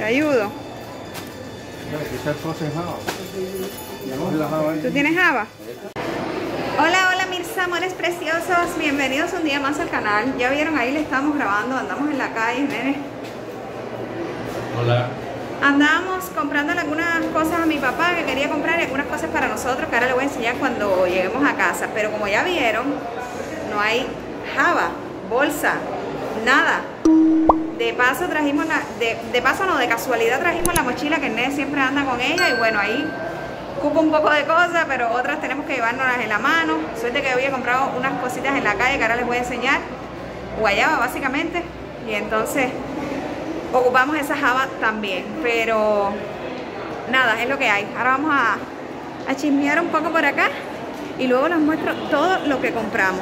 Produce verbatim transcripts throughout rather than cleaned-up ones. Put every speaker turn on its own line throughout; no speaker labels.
¿Te ayudo? ¿Tú tienes java? Hola, hola mis amores preciosos, bienvenidos un día más al canal. Ya vieron, ahí le estamos grabando, andamos en la calle, nene.
Hola.
Andábamos comprando algunas cosas a mi papá que quería comprar y algunas cosas para nosotros que ahora les voy a enseñar cuando lleguemos a casa. Pero como ya vieron, no hay java, bolsa, nada. De paso trajimos la, de, de paso no, de casualidad trajimos la mochila que el nene siempre anda con ella y bueno, ahí cupo un poco de cosas, pero otras tenemos que llevárnoslas en la mano. Suerte que había comprado unas cositas en la calle que ahora les voy a enseñar. Guayaba básicamente. Y entonces ocupamos esa java también. Pero nada, es lo que hay. Ahora vamos a, a chismear un poco por acá y luego les muestro todo lo que compramos.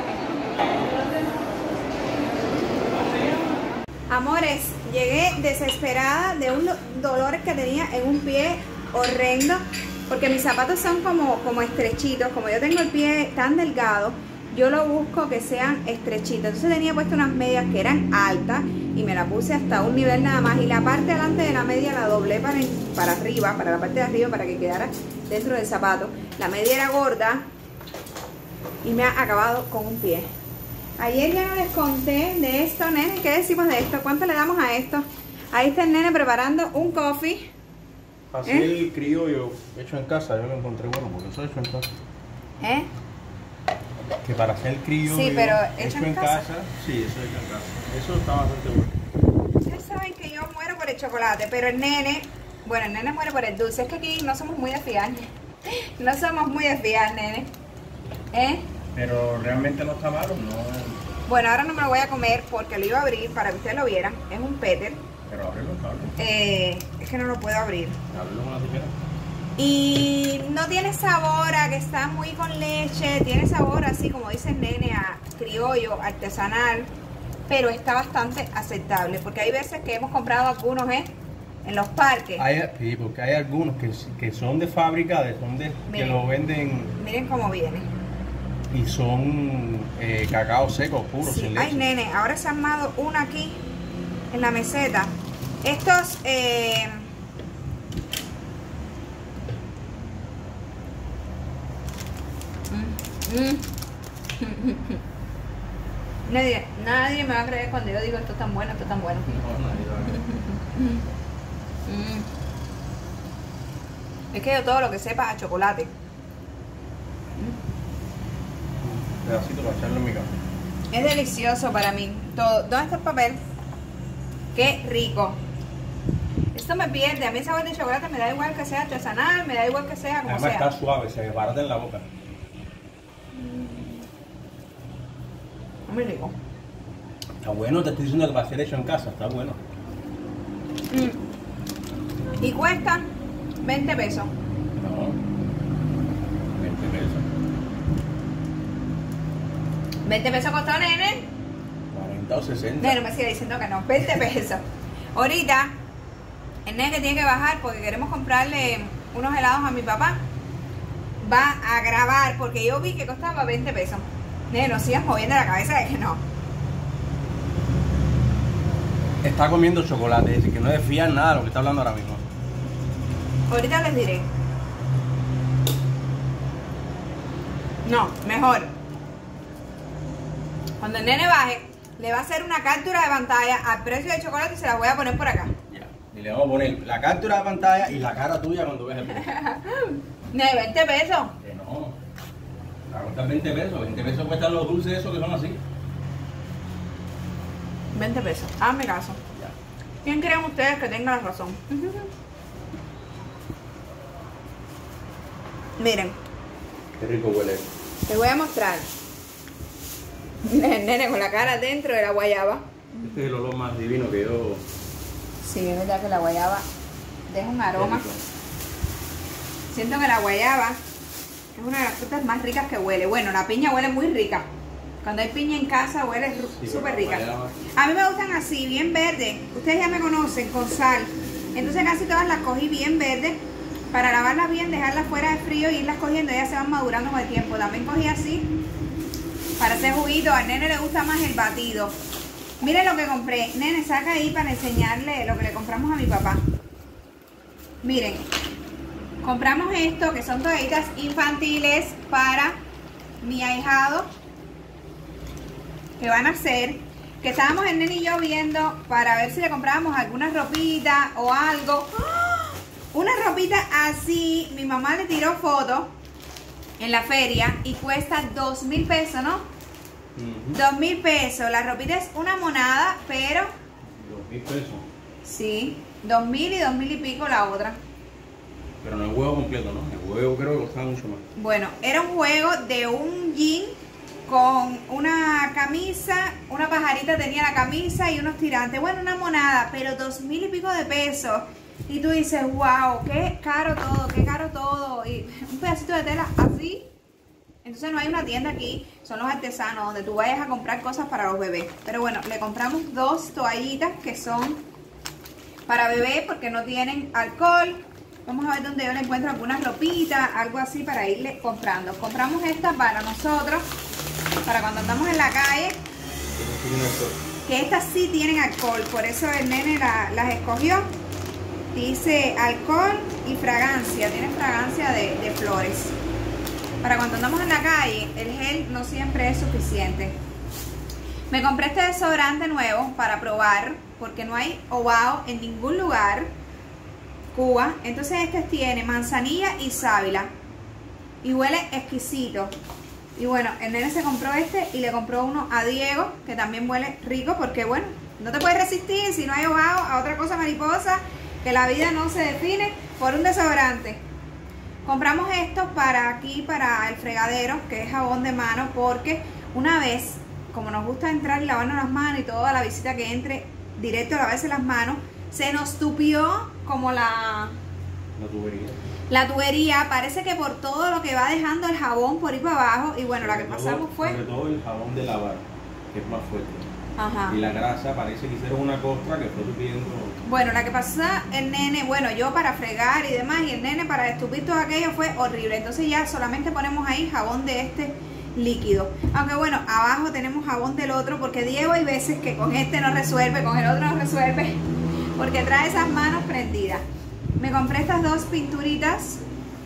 Amores, llegué desesperada de unos dolores que tenía en un pie horrendo, porque mis zapatos son como, como estrechitos. Como yo tengo el pie tan delgado, yo lo busco que sean estrechitos. Entonces tenía puesto unas medias que eran altas y me la puse hasta un nivel nada más. Y la parte delante de la media la doblé para, para arriba, para la parte de arriba, para que quedara dentro del zapato. La media era gorda y me ha acabado con un pie. Ayer ya no les conté de esto, nene. ¿Qué decimos de esto? ¿Cuánto le damos a esto? Ahí está el nene preparando un coffee.
Así
¿Eh?
el criollo hecho en casa, yo lo encontré bueno porque eso es hecho en casa.
¿Eh?
Que para hacer el criollo
Sí, pero
hecho, hecho en casa? casa, sí, eso es hecho en casa. Eso está bastante bueno.
Ustedes saben que yo muero por el chocolate, pero el nene, bueno, el nene muere por el dulce. Es que aquí no somos muy de fiar. No somos muy de fiar, nene. ¿Eh?
Pero realmente no está malo, no.
Bueno, ahora no me lo voy a comer porque lo iba a abrir para que ustedes lo vieran. Es un péter.
Pero ábrelo, ábrelo.
Eh, es que no lo puedo abrir.
Ábrelo con la tijera.
Y no tiene sabor a que está muy con leche. Tiene sabor así, como dice el nene, a criollo, artesanal. Pero está bastante aceptable. Porque hay veces que hemos comprado algunos, ¿eh? En los parques.
Hay, sí, porque hay algunos que, que son de fábrica, de, son de,
Miren,
que lo venden.
Miren cómo viene.
Y son eh, cacao seco, puro,
Sí.
sin leche.
Ay, nene, ahora se ha armado una aquí en la meseta. Estos eh, mm, mm. nadie, nadie me va a creer cuando yo digo esto es tan bueno, esto es tan bueno.
No, nadie va a ver.
Mm. Es que yo todo lo que sepa a chocolate.
Pedacito para echarlo en mi casa.
Es delicioso para mí. Todo. ¿Dónde está el papel? Qué rico. Esto me pierde. A mí el sabor de chocolate me da igual que sea artesanal, me da igual que sea como
Además
sea.
está suave, se desbarata en la boca.
Muy rico.
Está bueno, te estoy diciendo que va a ser hecho en casa, está bueno.
Mm. Y cuesta veinte pesos.
No, veinte pesos.
veinte pesos costó, nene.
cuarenta o sesenta.
Nene, me sigue diciendo que no. veinte pesos. Ahorita, el nene que tiene que bajar porque queremos comprarle unos helados a mi papá, va a grabar porque yo vi que costaba veinte pesos. Nene, no sigas moviendo la cabeza de que no.
Está comiendo chocolate, es decir, que no es de fiar nada de lo que está hablando ahora mismo.
Ahorita les diré. No, mejor. Cuando el nene baje, le va a hacer una captura de pantalla al precio del chocolate y se la voy a poner por acá.
Ya. Y le vamos a poner la captura de pantalla y la cara tuya cuando veas el precio.
Nene, veinte pesos.
Que no. La cuesta veinte pesos. veinte pesos cuestan los dulces esos que son así.
veinte pesos. Hazme caso.
Ya.
¿Quién creen ustedes que tenga la razón? Miren,
Qué rico huele.
les voy a mostrar. El nene con la cara dentro de la guayaba.
Este es el olor más divino que yo.
Sí, es verdad que la guayaba deja un aroma. Siento que la guayaba es una de las frutas más ricas que huele. Bueno, la piña huele muy rica. Cuando hay piña en casa huele
Sí,
súper rica.
guayaba.
A mí me gustan así, bien verde. Ustedes ya me conocen, con sal. Entonces casi todas las cogí bien verde. Para lavarlas bien, dejarlas fuera de frío y irlas cogiendo. Ellas se van madurando con el tiempo. También cogí así para hacer juguito. Al nene le gusta más el batido. Miren lo que compré. Nene, saca ahí para enseñarle lo que le compramos a mi papá. Miren, compramos esto, que son toallitas infantiles para mi ahijado, que van a hacer, que estábamos el nene y yo viendo para ver si le comprábamos alguna ropita o algo. ¡Oh! Una ropita así, mi mamá le tiró foto en la feria y cuesta dos mil pesos, ¿no? Uh-huh. Dos mil pesos. La ropita es una monada, pero...
Dos mil pesos.
Sí, dos mil y dos mil y pico la otra.
Pero no es huevo completo, ¿no? El huevo creo que costaba mucho más.
Bueno, era un juego de un jean con una camisa, una pajarita tenía la camisa y unos tirantes. Bueno, una monada, pero dos mil y pico de pesos. Y tú dices, wow, qué caro todo, qué caro todo. Y un pedacito de tela así. Entonces no hay una tienda aquí, son los artesanos, donde tú vayas a comprar cosas para los bebés. Pero bueno, le compramos dos toallitas que son para bebé porque no tienen alcohol. Vamos a ver dónde yo le encuentro algunas ropitas, algo así para irle comprando. Compramos estas para nosotros, para cuando andamos en la calle. Que estas sí tienen alcohol, por eso el nene la, las escogió. Dice alcohol y fragancia, tiene fragancia de, de flores. Para cuando andamos en la calle, el gel no siempre es suficiente. Me compré este desodorante nuevo para probar, porque no hay ovao en ningún lugar. Cuba, entonces este tiene manzanilla y sábila y huele exquisito. Y bueno, el nene se compró este y le compró uno a Diego, que también huele rico, porque bueno, no te puedes resistir si no hay ovao a otra cosa mariposa, que la vida no se define por un desodorante. Compramos estos para aquí, para el fregadero, que es jabón de mano, porque una vez, como nos gusta entrar y lavarnos las manos y toda la visita que entre directo a lavarse las manos, se nos tupió como la...
La tubería.
La tubería, parece que por todo lo que va dejando el jabón por ir para abajo. Y bueno, la que pasamos fue...
Sobre todo el jabón de lavar, que es más fuerte.
Ajá.
Y la grasa parece que hicieron una costra que fue tupiendo...
Bueno, la que pasó el nene, bueno, yo para fregar y demás, y el nene para estupir todo aquello fue horrible. Entonces ya solamente ponemos ahí jabón de este líquido. Aunque bueno, abajo tenemos jabón del otro, porque Diego hay veces que con este no resuelve, con el otro no resuelve, porque trae esas manos prendidas. Me compré estas dos pinturitas.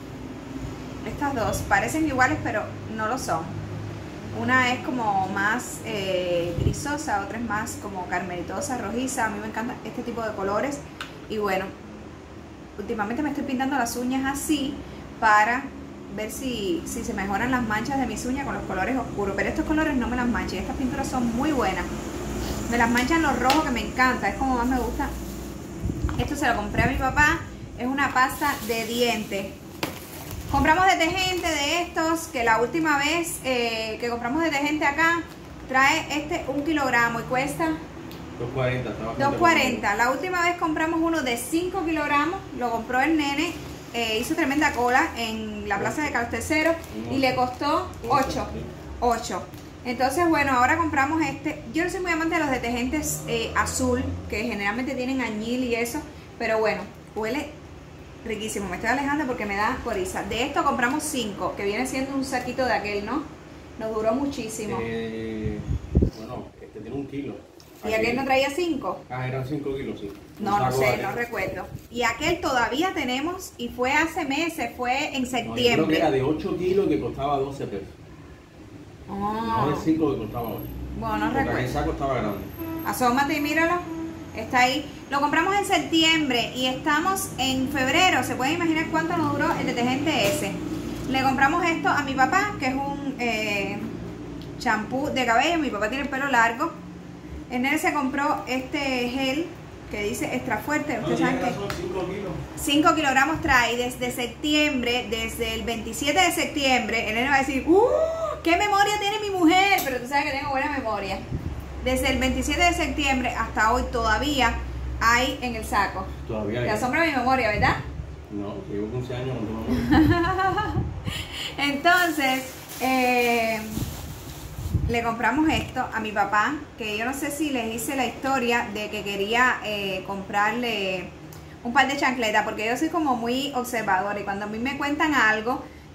Estas dos parecen iguales, pero no lo son. Una es como más eh, grisosa, otra es más como carmelitosa, rojiza. A mí me encantan este tipo de colores. Y bueno, últimamente me estoy pintando las uñas así para ver si, si se mejoran las manchas de mis uñas con los colores oscuros. Pero estos colores no me las manchan. Estas pinturas son muy buenas. Me las manchan los rojos, que me encanta. Es como más me gusta. Esto se lo compré a mi papá. Es una pasta de dientes. Compramos detergente de estos, que la última vez eh, que compramos detergente acá, trae este un kilogramo y cuesta
dos cuarenta.
dos cuarenta. La última vez compramos uno de cinco kilogramos, lo compró el nene, eh, hizo tremenda cola en la plaza de Carlos tercero y le costó ocho. Entonces bueno, ahora compramos este. Yo no soy muy amante de los detergentes eh, azul, que generalmente tienen añil y eso, pero bueno, huele riquísimo. Me estoy alejando porque me da coriza. De esto compramos cinco, que viene siendo un saquito de aquel, ¿no? Nos duró muchísimo.
Eh, bueno, este tiene un kilo.
¿Y aquel no traía cinco?
Ah, eran cinco kilos, sí.
No, no sé, no recuerdo. Y aquel todavía tenemos, y fue hace meses, fue en septiembre.
No, yo creo que era de ocho kilos que costaba doce pesos.
Oh.
No de cinco que costaba ocho.
Bueno, no
Porque
recuerdo.
el saco estaba grande.
Asómate y míralo. Está ahí. Lo compramos en septiembre y estamos en febrero. Se pueden imaginar cuánto nos duró el detergente ese. Le compramos esto a mi papá, que es un eh, champú de cabello. Mi papá tiene el pelo largo. El nene se compró este gel que dice extra fuerte. Ustedes saben que cinco kilogramos trae desde septiembre, desde el veintisiete de septiembre. El nene va a decir, ¡uh! ¿Qué memoria tiene mi mujer? Pero tú sabes que tengo buena memoria. Desde el veintisiete de septiembre hasta hoy todavía hay en el saco.
Todavía hay.
Te asombra mi memoria, ¿verdad?
No, llevo quince años con tu memoria.
Entonces, eh, le compramos esto a mi papá, que yo no sé si les hice la historia de que quería eh, comprarle un par de chancletas, porque yo soy como muy observadora y cuando a mí me cuentan algo,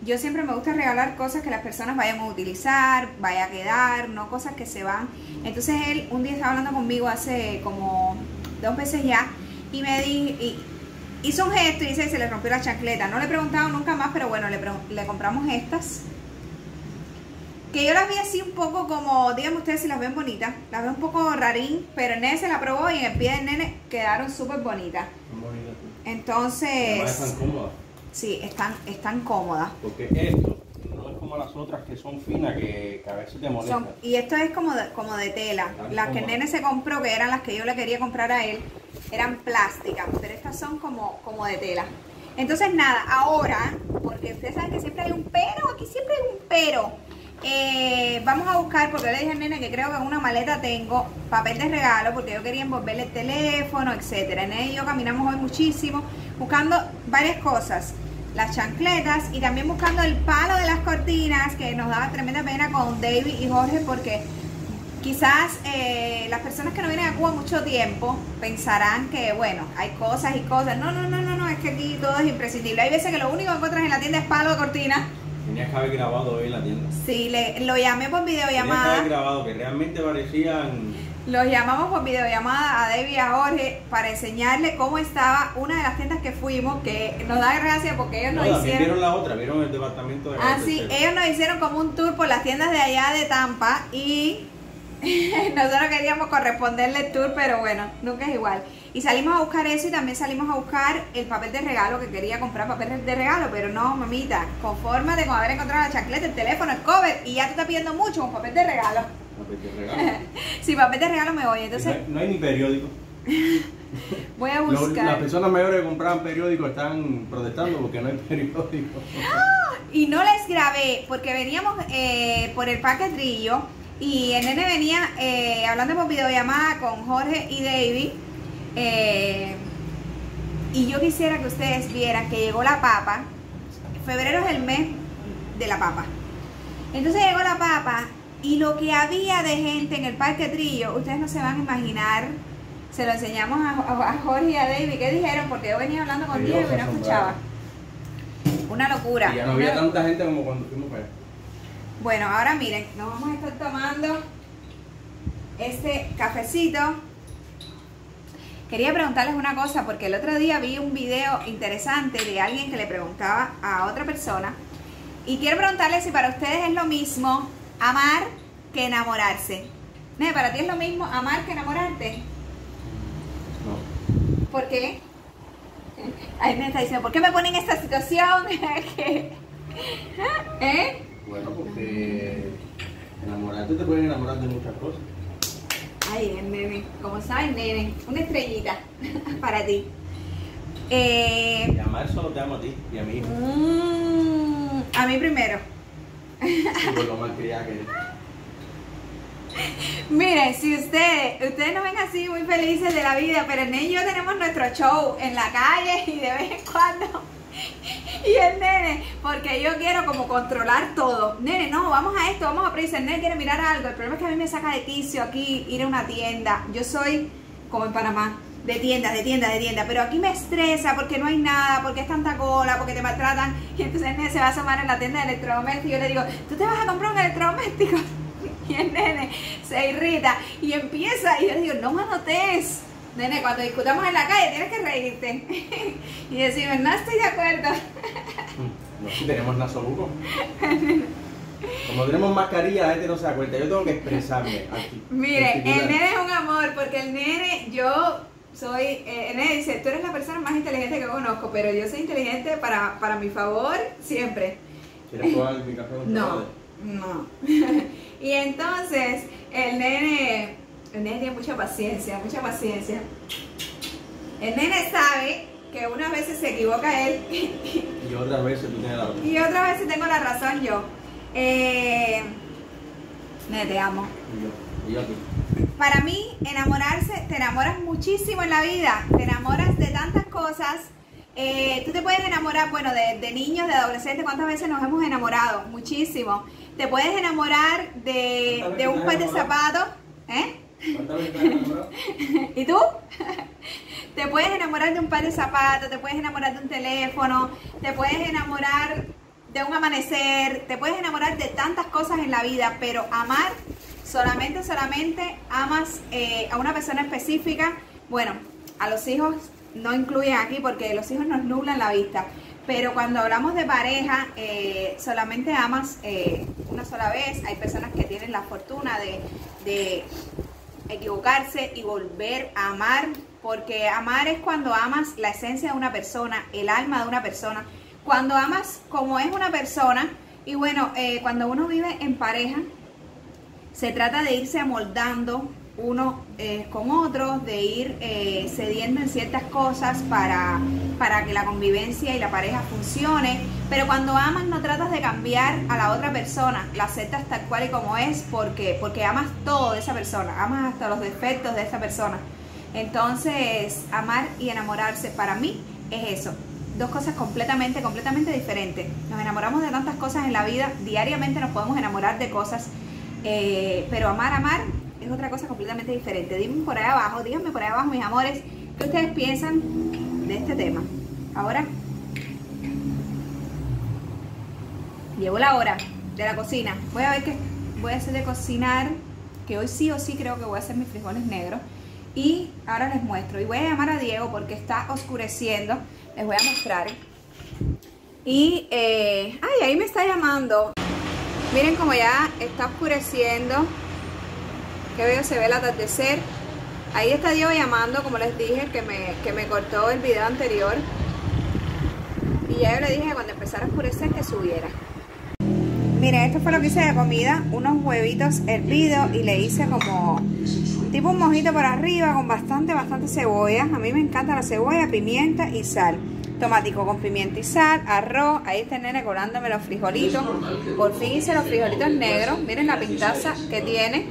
yo siempre me gusta regalar cosas que las personas vayan a utilizar, vaya a quedar, no cosas que se van. Entonces él un día estaba hablando conmigo hace como dos veces ya y me di, y hizo un gesto y dice que se le rompió la chancleta. No le he preguntado nunca más, pero bueno, le, le compramos estas. Que yo las vi así un poco como, díganme ustedes si las ven bonitas. Las veo un poco rarín, pero el nene se la probó y en el pie del nene quedaron súper bonitas.
Son bonitas.
Entonces...
Además están cómodas.
Sí, están, están cómodas.
Porque esto no es como las otras que son finas, que, que a veces te molestan.
Son, y esto es como de, como de tela.
Están
Las que el
cómodas.
nene se compró, que eran las que yo le quería comprar a él, eran plásticas, pero estas son como, como de tela. Entonces nada, ahora, porque ustedes saben que siempre hay un pero, aquí siempre hay un pero. Eh, vamos a buscar, porque yo le dije al nene que creo que en una maleta tengo papel de regalo, porque yo quería envolverle el teléfono, etcétera. El nene y yo caminamos hoy muchísimo buscando varias cosas, las chancletas y también buscando el palo de las cortinas, que nos daba tremenda pena con David y Jorge, porque quizás eh, las personas que no vienen a Cuba mucho tiempo pensarán que, bueno, hay cosas y cosas. No, no, no, no, no, es que aquí todo es imprescindible. Hay veces que lo único que encuentras en la tienda es palo de cortina.
Tenías que haber grabado hoy en la tienda.
Sí, le, lo llamé por
Tenías que
videollamada.
haber grabado, que realmente parecían...
Los llamamos por videollamada a David y a Jorge para enseñarle cómo estaba una de las tiendas que fuimos, que nos da gracia porque ellos
No,
nos
también
hicieron...
vieron la otra, vieron el departamento de...
Ah, sí, ellos nos hicieron como un tour por las tiendas de allá de Tampa y nosotros queríamos corresponderle el tour, pero bueno, nunca es igual. Y salimos a buscar eso y también salimos a buscar el papel de regalo, que quería comprar papel de regalo, pero no, mamita, confórmate con haber encontrado la chancleta, el teléfono, el cover y ya te está pidiendo mucho con papel de regalo.
Papel de regalo.
Sí, papel de regalo me voy, entonces
No hay, no hay ni periódico.
voy a
Los-
buscar.
las personas mayores que compraban periódicos están protestando porque no hay periódico.
Y no les grabé porque veníamos eh, por el Parque Trillo y el nene venía eh, hablando por videollamada con Jorge y David. Eh, y yo quisiera que ustedes vieran que llegó la papa. Febrero es el mes de la papa. Entonces llegó la papa y lo que había de gente en el Parque Trillo, ustedes no se van a imaginar. Se lo enseñamos a, a- a Jorge y a David. ¿Qué dijeron? Porque yo venía hablando con
Sí,
Diego y
yo
no
se
escuchaba. Una locura.
Y ya no
Una-
había tanta gente como cuando fuimos para allá.
Bueno, ahora miren, nos vamos a estar tomando este cafecito. Quería preguntarles una cosa, porque el otro día vi un video interesante de alguien que le preguntaba a otra persona. Y quiero preguntarles si para ustedes es lo mismo amar que enamorarse. Nene, ¿para ti es lo mismo amar que enamorarte?
No.
¿Por qué? Ahí me está diciendo, ¿por qué me ponen en esta situación? ¿Qué? ¿Eh?
Bueno, porque enamorarte te pueden enamorar de muchas cosas.
Ay, el nene, como sabes, nene, una estrellita para ti. Eh,
Y amar solo te amo a ti y a mi hijo.
mm, a mí primero.
Y por lo malcriada que eres.
Miren, si ustedes, ustedes nos ven así muy felices de la vida, pero el nene y yo tenemos nuestro show en la calle y de vez en cuando. Y el nene, porque yo quiero como controlar todo. Nene, no, vamos a esto, vamos a prisa. El nene quiere mirar algo. El problema es que a mí me saca de quicio aquí ir a una tienda. Yo soy, como en Panamá, de tienda, de tienda, de tienda. Pero aquí me estresa porque no hay nada, porque es tanta cola, porque te maltratan. Y entonces el nene se va a asomar en la tienda de electrodomésticos. Y yo le digo, ¿tú te vas a comprar un electrodoméstico? Y el nene se irrita y empieza. Y yo le digo, no me anotes. Nene, cuando discutamos en la calle tienes que reírte. Y decimos, no estoy de acuerdo.
No, si tenemos nasoluco. Como tenemos mascarilla, la gente no se da cuenta. Yo tengo que expresarme aquí.
Mire, el
Gesticular.
nene es un amor, porque el nene, yo soy, eh, el nene dice, tú eres la persona más inteligente que conozco, pero yo soy inteligente para, para mi favor siempre.
¿Quieres probar mi café con
No,
chocolate?
no. Y entonces, el nene, el nene tiene mucha paciencia, mucha paciencia. El nene sabe que unas veces se equivoca él
Y otras veces tú tienes la razón.
y otras veces tengo la razón yo. Eh, nene, te amo.
Y yo, y yo aquí.
Para mí, enamorarse, te enamoras muchísimo en la vida, te enamoras de tantas cosas. Eh, tú te puedes enamorar, bueno, de, de niños, de adolescentes, ¿cuántas veces nos hemos enamorado? Muchísimo. Te puedes enamorar de,
¿Cuántas
de
veces
un
te
par
has
de
enamorado?
zapatos. ¿Eh?
¿Cuántas veces te has enamorado?
¿Y tú? Te puedes enamorar de un par de zapatos, te puedes enamorar de un teléfono, te puedes enamorar de un amanecer, te puedes enamorar de tantas cosas en la vida, pero amar, solamente, solamente amas eh, a una persona específica. Bueno, a los hijos no incluyen aquí porque los hijos nos nublan la vista, pero cuando hablamos de pareja, eh, solamente amas eh, una sola vez. Hay personas que tienen la fortuna de, de equivocarse y volver a amar, porque amar es cuando amas la esencia de una persona, el alma de una persona, cuando amas como es una persona. Y bueno, eh, cuando uno vive en pareja, se trata de irse amoldando uno eh, con otro, de ir eh, cediendo en ciertas cosas para, para que la convivencia y la pareja funcione. Pero cuando amas no tratas de cambiar a la otra persona, la aceptas tal cual y como es, porque, porque amas todo de esa persona, amas hasta los defectos de esa persona. Entonces, amar y enamorarse para mí es eso, dos cosas completamente, completamente diferentes. Nos enamoramos de tantas cosas en la vida, diariamente nos podemos enamorar de cosas, eh, pero amar, amar es otra cosa completamente diferente. Díganme por ahí abajo, díganme por ahí abajo, mis amores, ¿qué ustedes piensan de este tema? Ahora llegó la hora de la cocina. Voy a ver qué voy a hacer de cocinar, que hoy sí o sí creo que voy a hacer mis frijoles negros. Y ahora les muestro. Y voy a llamar a Diego porque está oscureciendo. Les voy a mostrar. Y, eh, ay, ahí me está llamando. Miren como ya está oscureciendo. Qué bello se ve el atardecer. Ahí está Diego llamando, como les dije, que me, que me cortó el video anterior. Y ya yo le dije que cuando empezara a oscurecer que subiera. Miren, esto fue lo que hice de comida. Unos huevitos hervidos y le hice como tipo un mojito por arriba con bastante, bastante cebolla. A mí me encanta la cebolla, pimienta y sal. Tomatico con pimienta y sal, arroz. Ahí está el nene colándome los frijolitos. Por fin hice los frijolitos negros. Miren la pintaza que tiene.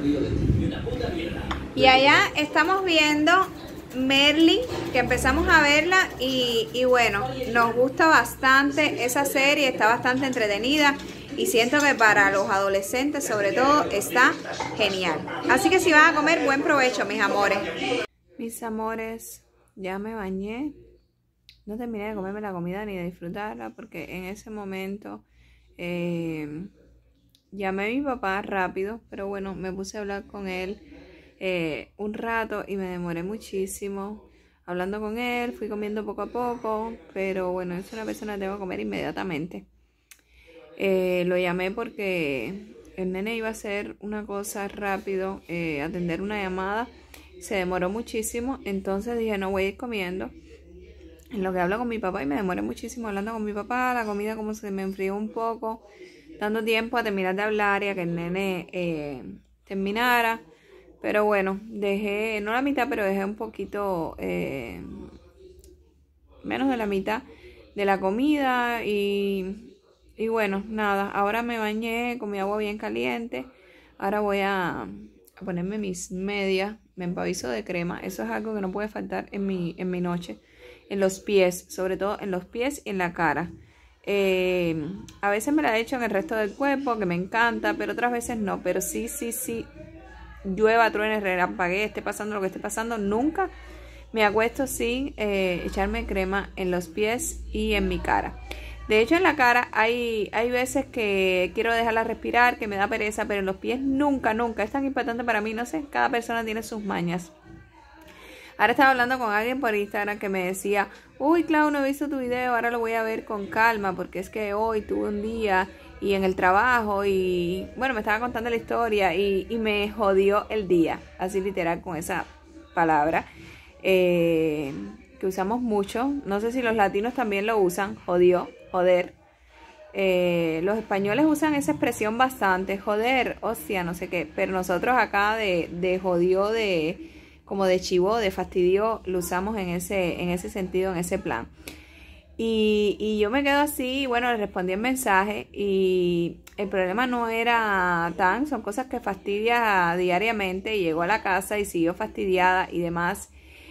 Y allá estamos viendo Merlí, que empezamos a verla y, y bueno, nos gusta bastante esa serie, está bastante entretenida. Y siento que para los adolescentes sobre todo está genial. Así que si van a comer, buen provecho, mis amores. Mis amores, ya me bañé. No terminé de comerme la comida ni de disfrutarla porque en ese momento eh, llamé a mi papá rápido. Pero bueno, me puse a hablar con él eh, un rato y me demoré muchísimo hablando con él. Fui comiendo poco a poco, pero bueno, es una persona que tengo que comer inmediatamente. Eh, lo llamé porque el nene iba a hacer una cosa rápido, eh, atender una llamada, se demoró muchísimo, entonces dije no voy a ir comiendo, en lo que hablo con mi papá y me demoré muchísimo hablando con mi papá, la comida como se me enfrió un poco, dando tiempo a terminar de hablar y a que el nene eh, terminara, pero bueno, dejé, no la mitad, pero dejé un poquito, eh, menos de la mitad de la comida y... Y bueno, nada, ahora me bañé con mi agua bien caliente. Ahora voy a, a ponerme mis medias. Me empavizo de crema. Eso es algo que no puede faltar en mi, en mi noche. En los pies, sobre todo en los pies y en la cara. Eh, a veces me la he hecho en el resto del cuerpo, que me encanta, pero otras veces no. Pero sí, sí, sí, llueva, truene, relampaguee, esté pasando lo que esté pasando, nunca me acuesto sin eh, echarme crema en los pies y en mi cara. De hecho, en la cara hay, hay veces que quiero dejarla respirar, que me da pereza, pero en los pies nunca, nunca. Es tan importante para mí, no sé, cada persona tiene sus mañas. Ahora estaba hablando con alguien por Instagram que me decía, uy, Clau, no he visto tu video, ahora lo voy a ver con calma, porque es que hoy tuve un día y en el trabajo y, bueno, me estaba contando la historia y, y me jodió el día, así literal con esa palabra. Eh... que usamos mucho, no sé si los latinos también lo usan, jodió, joder. Eh, los españoles usan esa expresión bastante, joder, hostia, no sé qué, pero nosotros acá de, de jodió, de como de chivo, de fastidio, lo usamos en ese, en ese sentido, en ese plan. Y, y yo me quedo así, bueno, le respondí el mensaje y el problema no era tan, son cosas que fastidia diariamente, y llegó a la casa y siguió fastidiada y demás.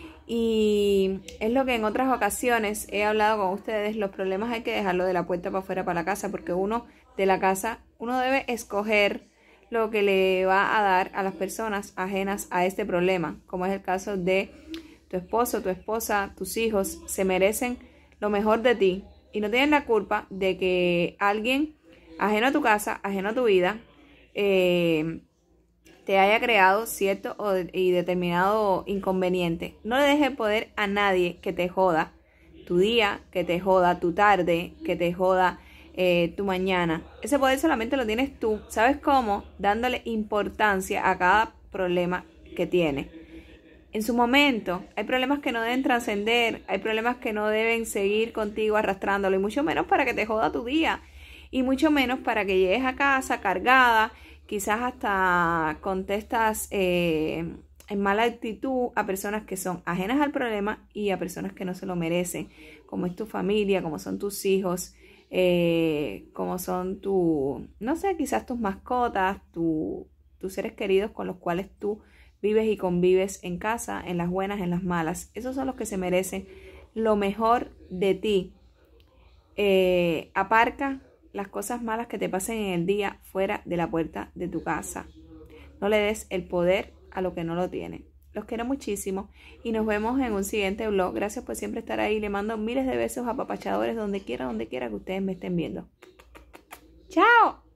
Y es lo que en otras ocasiones he hablado con ustedes, los problemas hay que dejarlo de la puerta para afuera para la casa, porque uno de la casa, uno debe escoger lo que le va a dar a las personas ajenas a este problema, como es el caso de tu esposo, tu esposa, tus hijos, se merecen lo mejor de ti, y no tienes la culpa de que alguien ajeno a tu casa, ajeno a tu vida, eh, te haya creado cierto y determinado inconveniente. No le dejes poder a nadie que te joda tu día, que te joda tu tarde, que te joda eh, tu mañana. Ese poder solamente lo tienes tú. ¿Sabes cómo? Dándole importancia a cada problema que tienes. En su momento, hay problemas que no deben trascender, hay problemas que no deben seguir contigo arrastrándolo, y mucho menos para que te joda tu día, y mucho menos para que llegues a casa cargada, quizás hasta contestas eh, en mala actitud a personas que son ajenas al problema y a personas que no se lo merecen, como es tu familia, como son tus hijos, eh, como son tu, no sé, quizás tus mascotas, tu, tus seres queridos con los cuales tú vives y convives en casa, en las buenas, en las malas. Esos son los que se merecen lo mejor de ti. Eh, aparca las cosas malas que te pasen en el día fuera de la puerta de tu casa. No le des el poder a lo que no lo tiene. Los quiero muchísimo y nos vemos en un siguiente vlog. Gracias por siempre estar ahí. Le mando miles de besos apapachadores donde quiera, donde quiera que ustedes me estén viendo. ¡Chao!